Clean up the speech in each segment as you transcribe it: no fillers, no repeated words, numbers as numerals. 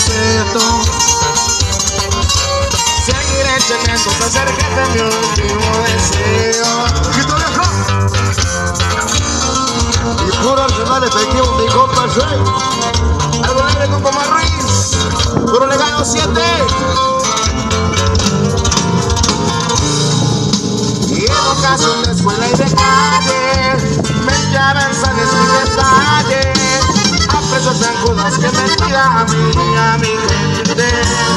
respeto. Seguiré teniendo que acercarte mi último deseo. Y puro arsenal efectivo, mi compa Shrek. Algo alegre con Compa Ruiz. Puro legado 7. Y educación de escuela y de calle, mente avanzada es mi detalle. Aprecio zancudas que me tira a mi gente.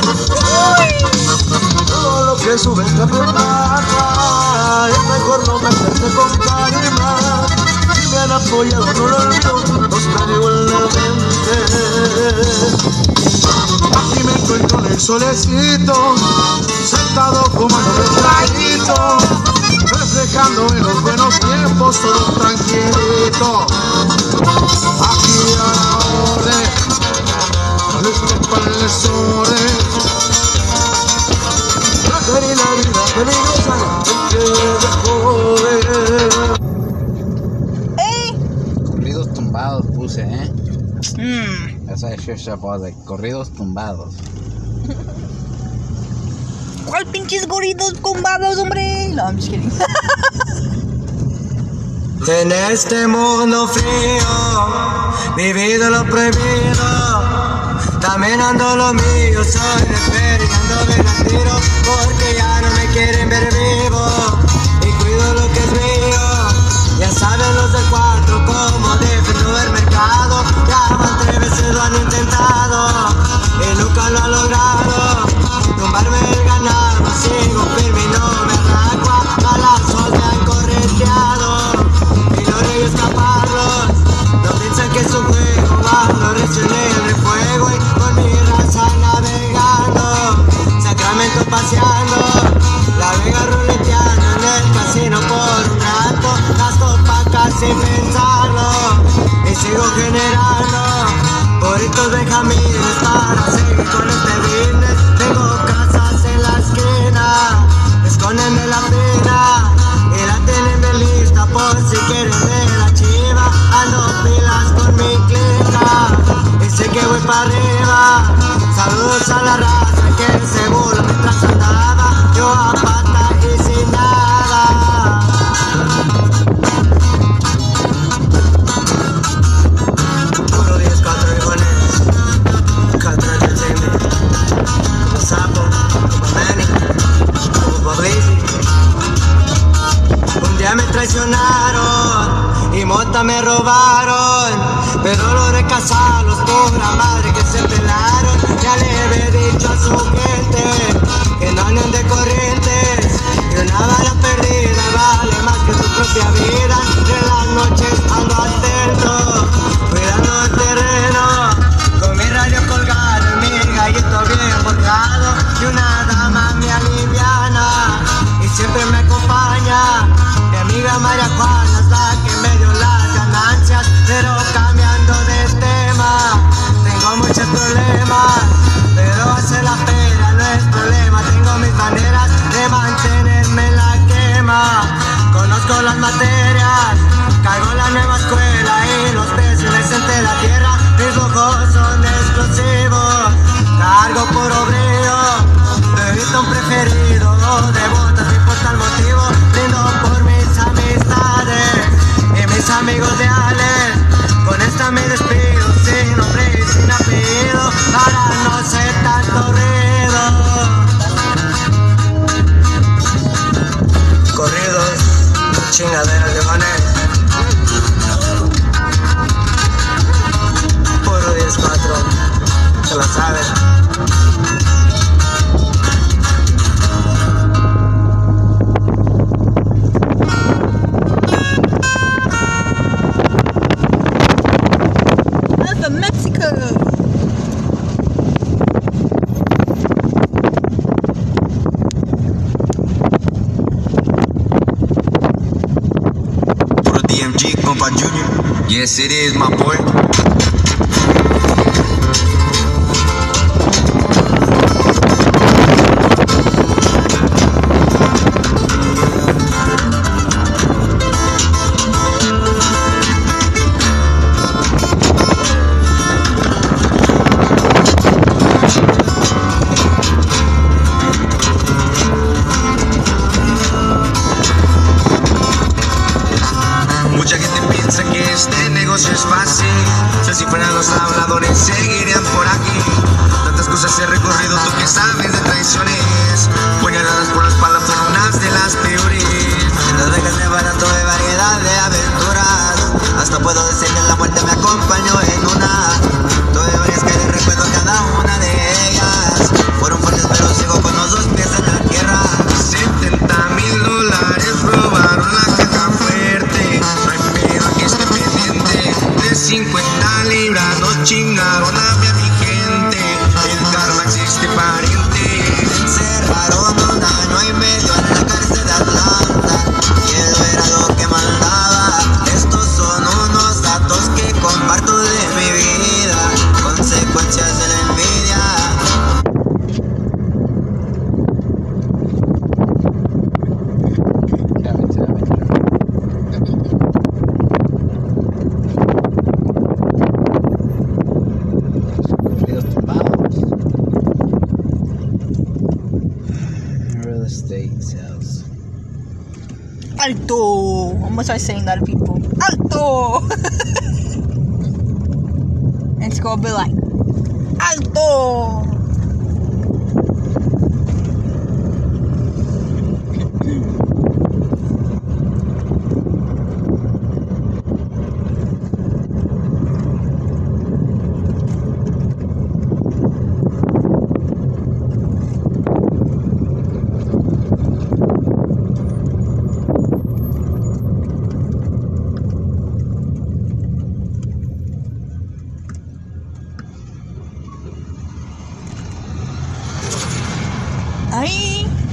Todo lo que sube te prepara, es mejor no meterte con calma. Si me han apoyado no lo olvido, los traigo en la mente. Aquí me encuentro en el solecito, sentado fumando un traguito, reflejando en los buenos tiempos, todo tranquilito. Aquí a la orden, listo para el desorden. Tratar la vida peligrosa, de joven. Corridos tumbados puse, Esa es Shusha de corridos tumbados. ¿Cuál pinches corridos tumbados, hombre? No, I'm just kidding. En este mundo frío, vivido lo prohibido, también ando lo mío, soy referi, ando bien al tiro, porque ya no me quieren ver vivo, y cuido lo que es mío, ya saben los del 4 cómo defendo el mercado, ya van 3 veces lo han intentado, y nunca lo han logrado, tumbarme el ganado, sigo firme y no me arranco, a balazos me han correteado. Escaparlos, no piensan que es un juego, ando recién en el fuego y con mi raza navegando, Sacramento paseando, La Vega ruleteando en el casino por un rato, gasto pacas sin pensarlo y sigo generando puritos benjamines para seguir con este business. Tengo casas en la esquina, escóndenme la pena y la tienen lista por si quieren ver la chiva. Ando pilas con mi clica y sé que voy para arriba. Saludos a la raza que se burla mientras andaba yo a pata y sin nada. Puro 10, 4 iguales, 4 del como Sapo, como Manny, como Publici. Un día me traicionaron y mota me robaron, pero los recasados pura madre que se pelaron. Ya le había dicho a su gente que no anden de corrientes, y una bala perdida vale más que tu propia vida. De las noches ando atento, cuidando el terreno, con mi radio colgado y mi gallito bien borrado, y una dama me aliviana y siempre me acompaña. Mi amiga María Juana es la que me dio las ganancias, pero cambiando de tema, tengo muchos problemas, pero hacer la pena no es problema. Tengo mis maneras de mantenerme en la quema, conozco las materias, caigo la nueva escuela y los precios de la tierra, mis ojos son exclusivos, cargo por obrero, bebito un preferido, de botas no importa el motivo, brindo por mis amistades y mis amigos de Alex. Con esta me despido, sin nombre y sin apellido, para no ser tanto ruido. Corridos, chingaderas de Juanes, puro 10-4, se la saben. DMG, Compa Junior. Yes, it is, my boy. Mañana los habladores seguirían por aquí. Tantas cosas he recorrido, tú que sabes de traiciones. Puñaladas por la espalda fueron unas de las peores. En Las Vegas, Nevada tuve variedad de aventuras. Hasta puedo decir que la muerte me acompañó en una. Tuve varias que recuerdo cada una de ellas. Fueron fuertes pero sigo con los dos pies en la tierra. $70,000 robaron la caja fuerte. No hay pedo, aquí estoy pendiente. De 50 libras nos chingaron a mi gente. El karma existe pariente. Me encerraron 1 año y medio en la cárcel de Atlanta. Y eso era lo que mandaba. Estos son unos datos que comparto de mi vida. Consecuencias de la envidia. Corridos tumbados. Real estate sales. Alto! I'm gonna start saying that to people. Alto! And it's gonna be like, Alto! Ay!